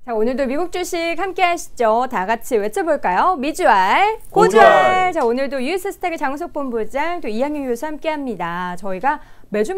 자, 오늘도 미국 주식 함께 하시죠. 다 같이 외쳐볼까요? 미주알, 고주알. 자, 오늘도 US스탁의 장우석 본부장 또 이항영 교수 함께 합니다. 저희가 매주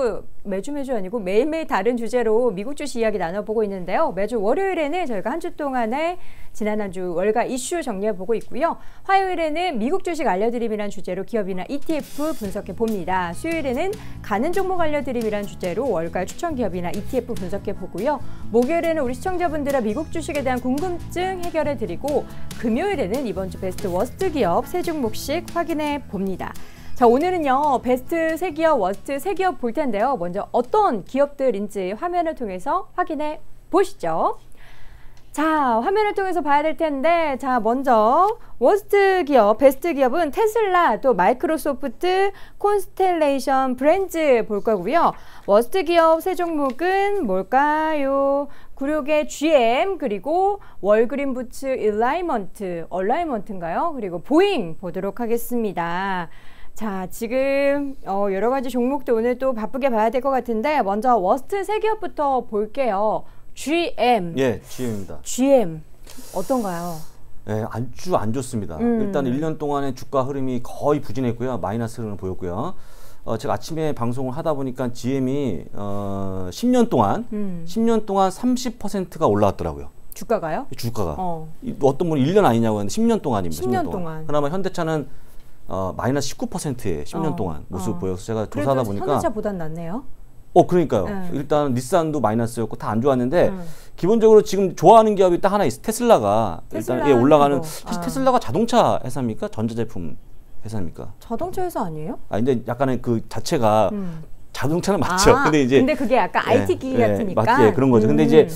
아니고 매일매일 다른 주제로 미국 주식 이야기 나눠보고 있는데요. 매주 월요일에는 저희가 한 주 동안에 지난 한 주 월가 이슈 정리해보고 있고요. 화요일에는 미국 주식 알려드림이라는 주제로 기업이나 ETF 분석해봅니다. 수요일에는 가는 종목 알려드림이라는 주제로 월가 추천 기업이나 ETF 분석해보고요. 목요일에는 우리 시청자분들의 미국 주식에 대한 궁금증 해결해드리고 금요일에는 이번 주 베스트 워스트 기업 세 종목씩 확인해봅니다. 자, 오늘은요, 베스트 3기업, 워스트 3기업 볼 텐데요. 먼저 어떤 기업들인지 화면을 통해서 확인해 보시죠. 자, 화면을 통해서 봐야 될 텐데, 자, 먼저 워스트 기업, 베스트 기업은 테슬라, 또 마이크로소프트, 콘스텔레이션, 브랜즈 볼 거고요. 워스트 기업 세 종목은 뭘까요? 구력의 GM, 그리고 월그린 부츠 얼라이먼트인가요? 그리고 보잉 보도록 하겠습니다. 자, 지금 여러 가지 종목도 오늘 또 바쁘게 봐야 될 것 같은데 먼저 워스트 3기업부터 볼게요. GM. 예, GM입니다. GM 어떤가요? 예, 아주 안 좋습니다. 일단 1년 동안의 주가 흐름이 거의 부진했고요. 마이너스 흐름을 보였고요. 제가 아침에 방송을 하다 보니까 GM이 10년 동안 30%가 올라왔더라고요. 주가가요? 주가가. 어떤 분이 1년 아니냐고 하는데 10년 동안입니다. 10년 동안. 그나마 현대차는 마이너스 19%의 10년 동안 모습 보여서 제가 조사하다 보니까 현대차보단 낫네요. 그러니까요. 일단 닛산도 마이너스였고 다 안 좋았는데 기본적으로 지금 좋아하는 기업이 딱 하나 있어요. 테슬라가 일단 올라가는. 사실 테슬라가 자동차 회사입니까? 전자제품 회사입니까? 자동차 회사 아니에요? 근데 약간의 그 자체가 자동차는 맞죠. 근데 그게 약간 IT 기기 같으니까. 맞지, 그런 거죠. 근데 이제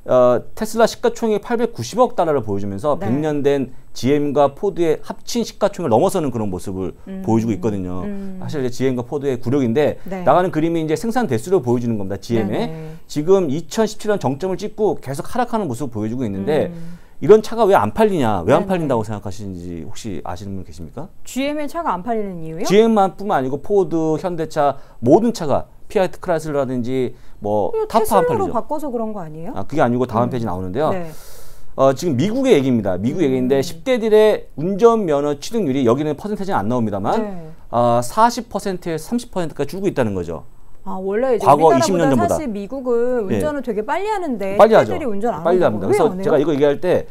테슬라 시가총액이 890억 달러를 보여주면서 100년 된 GM과 포드의 합친 시가총액을 넘어서는 그런 모습을 보여주고 있거든요. 사실 이제 GM과 포드의 구력인데 나가는 그림이 이제 생산 대수를 보여주는 겁니다. GM에 지금 2017년 정점을 찍고 계속 하락하는 모습을 보여주고 있는데 이런 차가 왜 안 팔리냐, 왜 안 팔린다고 생각하시는지 혹시 아시는 분 계십니까? GM의 차가 안 팔리는 이유요? GM만뿐만 아니고 포드, 현대차 모든 차가 피아트 크라이슬러라든지 뭐 타파 안 팔리죠. 테슬라로 바꿔서 그런 거 아니에요? 그게 아니고 다음 페이지 나오는데요. 지금 미국의 얘기입니다. 미국 얘기인데 10대들의 운전면허 취득률이 여기는 퍼센테이지는 안 나옵니다만 40%에서 30%까지 줄고 있다는 거죠. 원래 이제 과거 20년 전보다. 사실 미국은 운전을 되게 빨리 하는데 빨리 하죠. 운전 안 빨리 합니다. 그래서 안 제가 이거 얘기할 때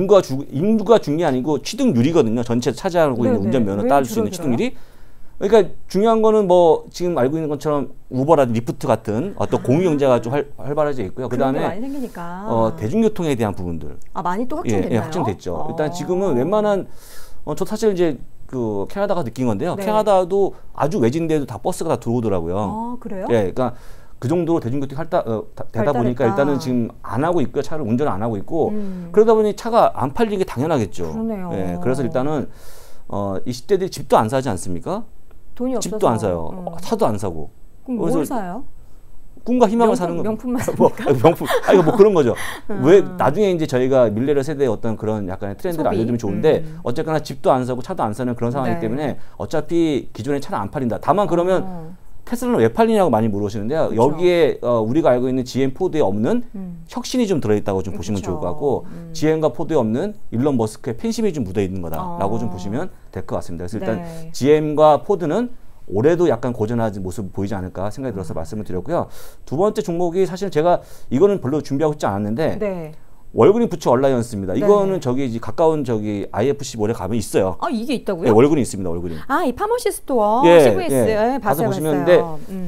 인구가 중요한 게 아니고 취득률이거든요. 전체 차지하고 있는 운전면허 따를 수 있는 취득률이. 그러니까 중요한 거는 뭐 지금 알고 있는 것처럼 우버라든지 리프트 같은 어떤 공유 경제가 좀 활발해져 있고요. 그다음에 많이 생기니까. 대중교통에 대한 부분들 많이 또 확정됐나요? 예, 확정됐죠. 일단 지금은 웬만한 저 사실 이제 그 캐나다가 느낀 건데요. 캐나다도 아주 외진데도 다 버스가 다 들어오더라고요. 그래요? 예, 그러니까 그 정도로 대중교통이 되다 보니까 일단은 지금 안 하고 있고요. 차를 운전 안 하고 있고 그러다 보니 차가 안 팔리는 게 당연하겠죠. 그러네요. 예, 그래서 일단은 이 10대들이 집도 안 사지 않습니까? 돈이 없어서. 집도 안 사요. 차도 안 사고. 그럼 뭘 사요? 꿈과 희망을 사는 거. 명품만 명품. 이거 뭐 그런 거죠. 왜 나중에 이제 저희가 밀레니얼 세대의 어떤 그런 약간의 트렌드를 알려주면 좋은데 어쨌거나 집도 안 사고 차도 안 사는 그런 상황이기 때문에 어차피 기존의 차는 안 팔린다. 다만 그러면 테슬라는 왜 팔리냐고 많이 물어보시는데요. 여기에 우리가 알고 있는 GM 포드에 없는 혁신이 좀 들어있다고 좀 보시면 좋을 것 같고 GM과 포드에 없는 일론 머스크의 팬심이 좀 묻어 있는 거다라고 좀 보시면 될 것 같습니다. 그래서 일단 GM과 포드는 올해도 약간 고전한 모습 보이지 않을까 생각이 들어서 말씀을 드렸고요. 두 번째 종목이 사실 제가 이거는 별로 준비하고 있지 않았는데 월그린 부츠 얼라이언스입니다. 이거는 저기 가까운 저기 IFC 몰에 가면 있어요. 이게 있다고요? 네, 월그린 있습니다. 월그린. 이 파머시 스토어 CVS 가서 보시면 근데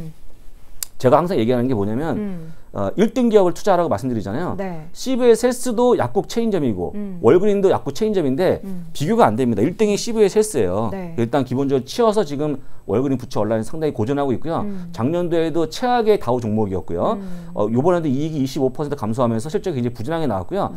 제가 항상 얘기하는 게 뭐냐면 1등 기업을 투자하라고 말씀드리잖아요. CVS 헬스도 약국 체인점이고 월그린도 약국 체인점인데 비교가 안 됩니다. 1등이 CVS 헬스예요. 일단 기본적으로 치어서 지금 월그린 부츠 온라인 상당히 고전하고 있고요. 작년도에도 최악의 다우 종목이었고요. 이번에도 이익이 25% 감소하면서 실적이 굉장히 부진하게 나왔고요.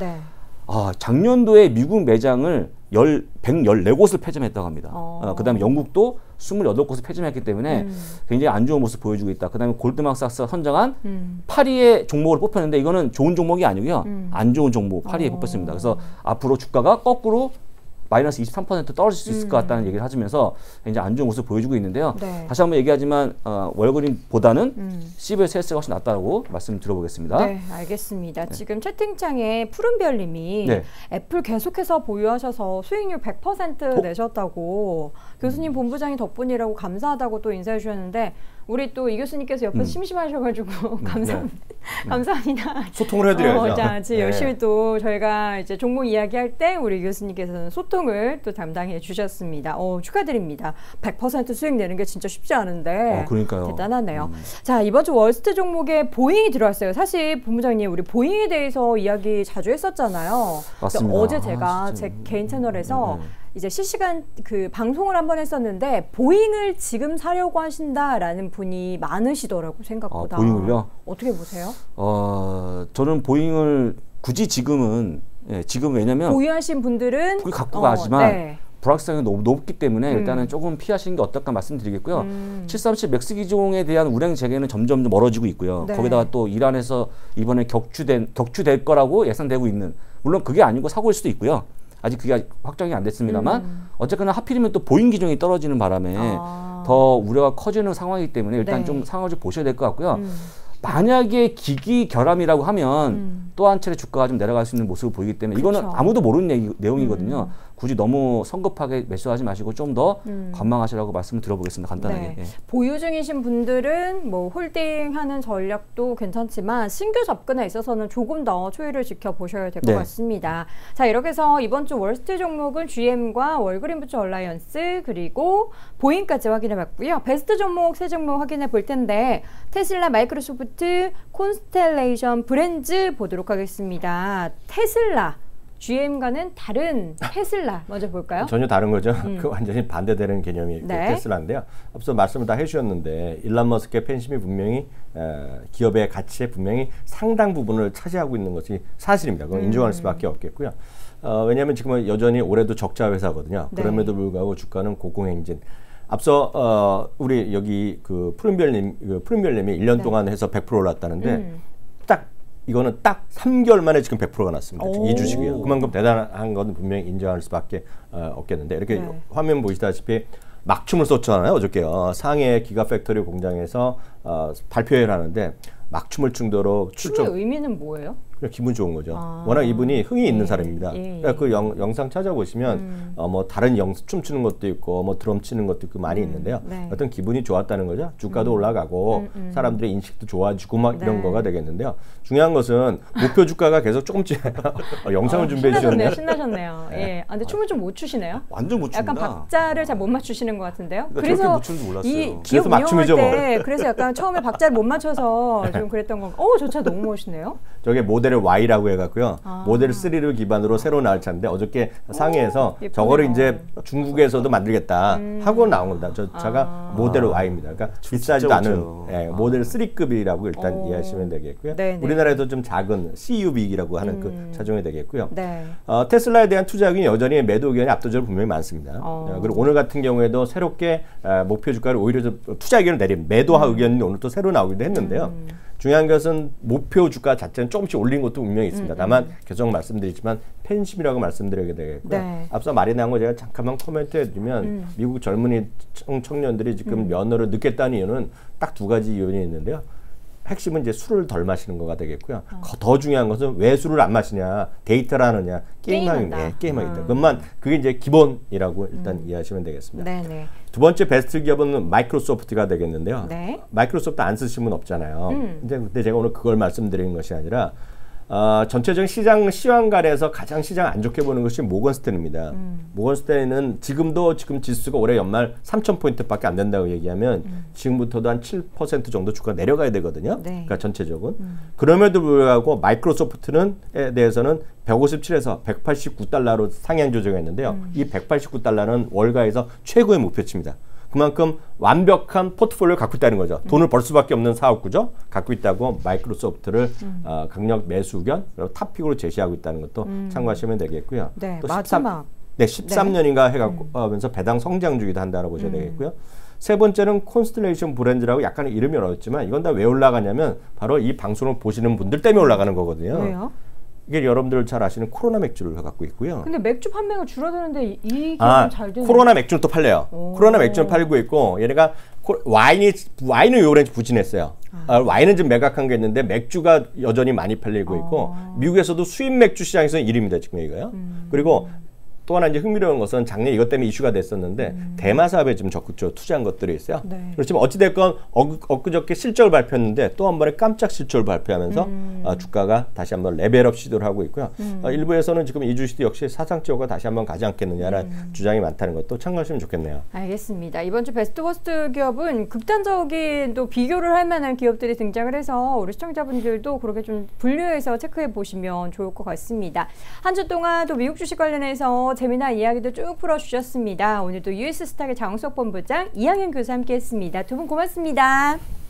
작년도에 미국 매장을 114곳을 폐점했다고 합니다. 그 다음에 영국도 28곳을 폐점했기 때문에 굉장히 안 좋은 모습 보여주고 있다. 그 다음에 골드만삭스가 선정한 8위의 종목을 뽑혔는데 이거는 좋은 종목이 아니고요. 안 좋은 종목 8위에 뽑혔습니다. 그래서 앞으로 주가가 거꾸로 마이너스 23% 떨어질 수 있을 것 같다는 얘기를 해주면서 이제 안 좋은 모습을 보여주고 있는데요. 네. 다시 한번 얘기하지만 월그린보다는 CBS가 훨씬 낫다고 말씀드려보겠습니다. 네, 알겠습니다. 네. 지금 채팅창에 푸른별님이 네. 애플 계속해서 보유하셔서 수익률 100% 내셨다고 교수님 본부장이 덕분이라고 감사하다고 또 인사해 주셨는데 우리 또 이 교수님께서 옆에서 심심하셔가지고 감사합니다. 감사합니다. 소통을 해드려야죠. 자, 지금 열심히 또 저희가 이제 종목 이야기할 때 우리 교수님께서는 소통을 또 담당해 주셨습니다. 축하드립니다. 100% 수익 내는 게 진짜 쉽지 않은데 그러니까요. 대단하네요. 자, 이번 주 월스트 종목에 보잉이 들어왔어요. 사실 본부장님 우리 보잉에 대해서 이야기 자주 했었잖아요. 맞습니다. 어제 제가 제 개인 채널에서 이제 실시간 그 방송을 한번 했었는데 보잉을 지금 사려고 하신다라는 분이 많으시더라고 생각보다. 보잉을요? 어떻게 보세요? 저는 보잉을 굳이 지금은 지금 왜냐면 보유하신 분들은 그걸 갖고 가지만 네. 불확실성이 너무 높기 때문에 일단은 조금 피하시는 게 어떨까 말씀드리겠고요. 737 맥스 기종에 대한 운행 재개는 점점 멀어지고 있고요. 네. 거기다가 또 이란에서 이번에 격추될 거라고 예상되고 있는, 물론 그게 아니고 사고일 수도 있고요. 아직 그게 확정이 안 됐습니다만 어쨌거나 하필이면 또 보잉 기종이 떨어지는 바람에 더 우려가 커지는 상황이기 때문에 일단 네. 좀 상황을 좀 보셔야 될 것 같고요. 만약에 기기 결함이라고 하면 또 한 차례 주가가 좀 내려갈 수 있는 모습을 보이기 때문에 이거는 아무도 모르는 내용이거든요. 굳이 너무 성급하게 매수하지 마시고 좀 더 관망하시라고 말씀을 드려보겠습니다. 간단하게. 네. 보유 중이신 분들은 뭐 홀딩하는 전략도 괜찮지만 신규 접근에 있어서는 조금 더 추이를 지켜보셔야 될 것 같습니다. 자, 이렇게 해서 이번 주 월스트 종목은 GM과 월그린부츠 얼라이언스 그리고 보잉까지 확인해봤고요. 베스트 종목 세 종목 확인해 볼 텐데 테슬라, 마이크로소프트, 콘스텔레이션, 브랜즈 보도록 하겠습니다. 테슬라, GM과는 다른 테슬라 먼저 볼까요? 전혀 다른 거죠. 그 완전히 반대되는 개념이 네. 테슬라인데요. 앞서 말씀을 다 해주셨는데 일론 머스크의 팬심이 분명히 기업의 가치에 분명히 상당 부분을 차지하고 있는 것이 사실입니다. 그건 인정할 수밖에 없겠고요. 왜냐하면 지금은 여전히 올해도 적자 회사거든요. 네. 그럼에도 불구하고 주가는 고공행진. 앞서 우리 여기 그 푸른별님이 1년 동안 해서 100% 올랐다는데 이거는 딱 3개월 만에 지금 100%가 났습니다. 이 주식이요. 그만큼 대단한 건 분명히 인정할 수밖에 없겠는데 이렇게 화면 보시다시피 막춤을 쏟잖아요. 어저께요. 상해 기가팩토리 공장에서 발표회를 하는데 막춤을 충도로 춤의 의미는 뭐예요? 그냥 기분 좋은 거죠. 워낙 이분이 흥이 있는 사람입니다. 그러니까 그 영상 찾아보시면 뭐 다른 춤추는 것도 있고 뭐 드럼 치는 것도 있고 많이 있는데요. 어떤 기분이 좋았다는 거죠. 주가도 올라가고 사람들의 인식도 좋아지고 막 이런 거가 되겠는데요. 중요한 것은 목표 주가가 계속 조금씩 영상을 준비해 주셨네요. 신나셨네요. 예. 근데 춤을 좀 못 추시네요. 완전 못 춥니다. 약간 박자를 잘 못 맞추시는 것 같은데요. 그러니까 그래서 못 추는 줄 몰랐어요. 이 기업 운영할 때 그래서 약간 처음에 박자를 못 맞춰서 좀 그랬던 거. 저 차 너무 멋있네요. 저게 모델 Y라고 해갖고요. 모델 3를 기반으로 새로 나올 차인데 어저께 상해에서 저거를 이제 중국에서도 만들겠다 하고 나온 겁니다. 저 차가 모델 Y입니다. 그러니까 비싸지도 않은 모델 3급이라고 일단 이해하시면 되겠고요. 네네. 우리나라에도 좀 작은 CUV라고 하는 그 차종이 되겠고요. 네. 테슬라에 대한 투자 의견이 여전히 매도 의견이 압도적으로 분명히 많습니다. 그리고 오늘 같은 경우에도 새롭게 목표 주가를 오히려 좀 투자 의견을 내린 매도 의견이 오늘 또 새로 나오기도 했는데요. 중요한 것은 목표 주가 자체는 조금씩 올린 것도 분명히 있습니다. 다만 계속 말씀드리지만 팬심이라고 말씀드려야 되겠고요. 네. 앞서 말이 나온 거 제가 잠깐만 코멘트 해드리면 미국 젊은이 청년들이 지금 면허를 늦겠다는 이유는 딱 두 가지 이유는 있는데요. 핵심은 이제 술을 덜 마시는 거가 되겠고요. 더 중요한 것은 왜 술을 안 마시냐, 데이트를 하느냐, 게임하기. 그것만 그게 이제 기본이라고 일단 이해하시면 되겠습니다. 네네. 두 번째 베스트 기업은 마이크로소프트가 되겠는데요. 네. 마이크로소프트 안 쓰신 분 없잖아요. 근데 제가 오늘 그걸 말씀드리는 것이 아니라 전체적인 시장 시황관에서 가장 시장 안 좋게 보는 것이 모건스탠입니다. 모건스탠은 지금 지수가 올해 연말 3,000포인트밖에 안 된다고 얘기하면 지금부터도 한 7% 정도 주가 내려가야 되거든요. 네. 그러니까 전체적으로. 그럼에도 불구하고 마이크로소프트에 대해서는 157에서 189달러로 상향 조정했는데요. 이 189달러는 월가에서 최고의 목표치입니다. 그만큼 완벽한 포트폴리오를 갖고 있다는 거죠. 돈을 벌 수밖에 없는 사업구조 갖고 있다고 마이크로소프트를 강력 매수 의견 그리고 탑픽으로 제시하고 있다는 것도 참고하시면 되겠고요. 네, 또 마지막. 13년인가 해갖고 하면서 배당 성장 주기도 한다고 보셔야 되겠고요. 세 번째는 콘스텔레이션 브랜드라고 약간 이름이 어렵지만 이건 다 왜 올라가냐면 바로 이 방송을 보시는 분들 때문에 올라가는 거거든요. 왜요? 이게 여러분들 잘 아시는 코로나 맥주를 갖고 있고요. 근데 맥주 판매가 줄어드는데 이 기업은 잘 되는. 코로나 맥주는 또 팔려요. 코로나 맥주는 팔고 있고 얘네가 와인은 요번에 부진했어요. 와인은 좀 매각한 게 있는데 맥주가 여전히 많이 팔리고 있고 미국에서도 수입 맥주 시장에서는 1위입니다. 지금 이거요. 그리고 또 하나 이제 흥미로운 것은 작년 이것 때문에 이슈가 됐었는데 대마 사업에 좀 적극적으로 투자한 것들이 있어요. 네. 그렇지만 어찌됐건 엊그저께 실적을 발표했는데 또 한 번에 깜짝 실적을 발표하면서 주가가 다시 한번 레벨업 시도를 하고 있고요. 일부에서는 지금 이 주식도 역시 사상적으로 다시 한번 가지 않겠느냐라는 주장이 많다는 것도 참고하시면 좋겠네요. 알겠습니다. 이번 주 베스트 워스트 기업은 극단적인 또 비교를 할 만한 기업들이 등장을 해서 우리 시청자분들도 그렇게 좀 분류해서 체크해 보시면 좋을 것 같습니다. 한 주 동안 또 미국 주식 관련해서 재미난 이야기도 쭉 풀어주셨습니다. 오늘도 US스탁의 장우석 본부장 이항현 교수와 함께했습니다. 두 분 고맙습니다.